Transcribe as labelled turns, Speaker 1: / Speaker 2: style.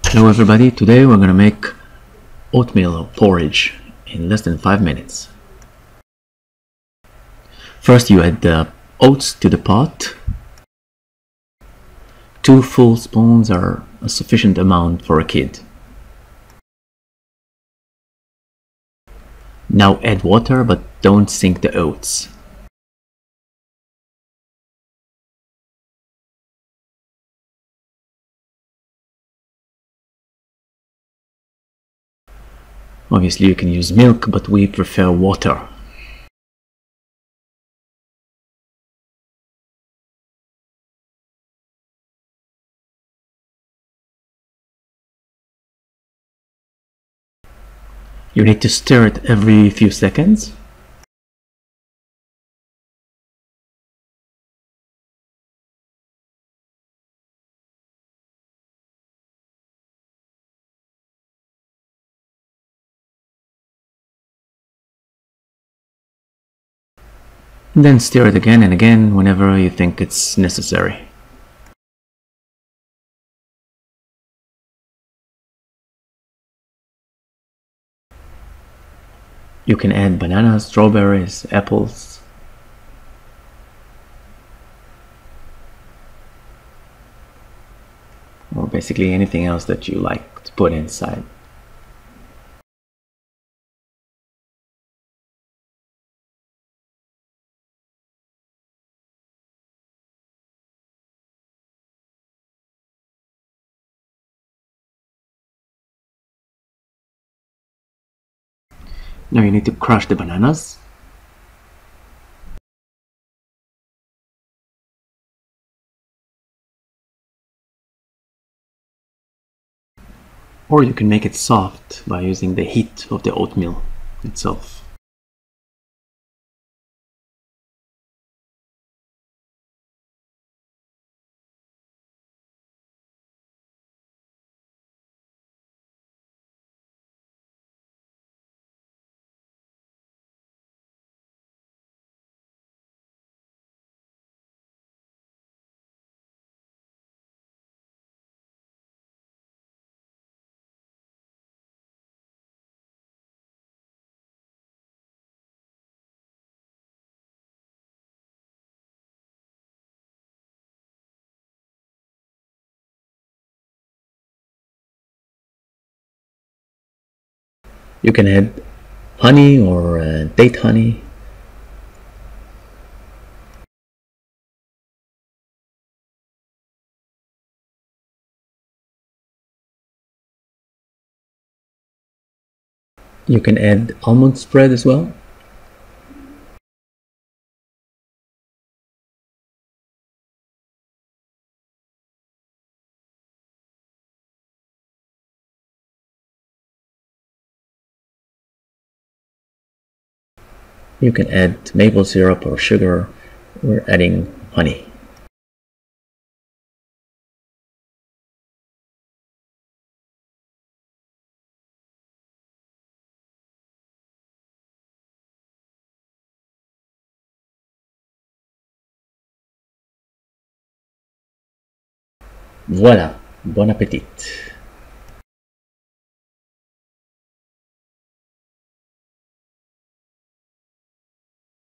Speaker 1: Hello everybody, today we're gonna make oatmeal porridge in less than 5 minutes. First you add the oats to the pot. 2 full spoons are a sufficient amount for a kid. Now add water, but don't sink the oats. Obviously you can use milk, but we prefer water. You need to stir it every few seconds. And then stir it again and again whenever you think it's necessary. You can add bananas, strawberries, apples. Or basically anything else that you like to put inside. Now you need to crush the bananas. Or you can make it soft by using the heat of the oatmeal itself. You can add honey or date honey. You can add almond spread as well. You can add maple syrup or sugar. We're adding honey. Voilà, bon appétit!